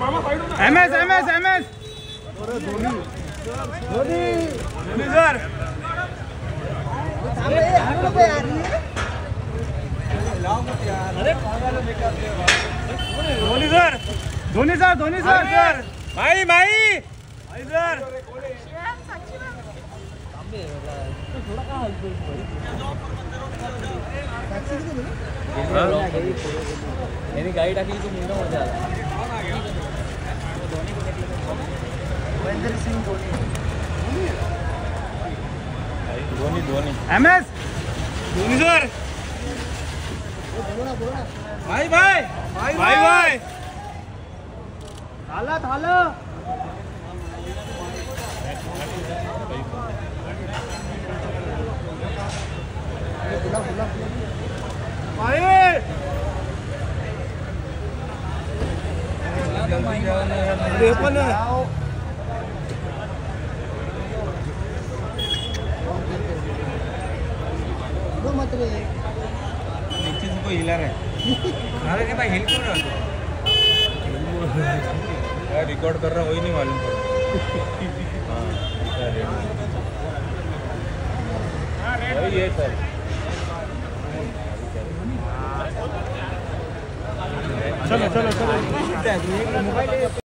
MS MS MS Dhoni sir Dhoni sir भाई भाई भाई सर मैंने गाड़ी टाकी तो मुंडा हो जाता धोनी एमएस धोनी सर भाई भाई भाई भाई थाला थाला नीचे से कोई हिला रहा है। अरे नहीं भाई हिल क्यों रहा है? रिकॉर्ड कर रहा वही नहीं मालूम पड़ वही है सर। चलो चलो चलो।